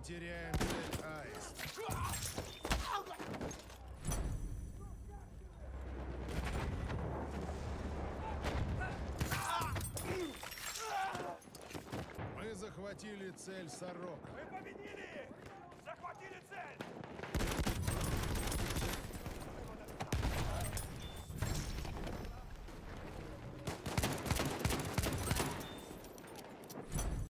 теряем цель Аист. Мы захватили цель Сорока. Мы победили! Захватили цель!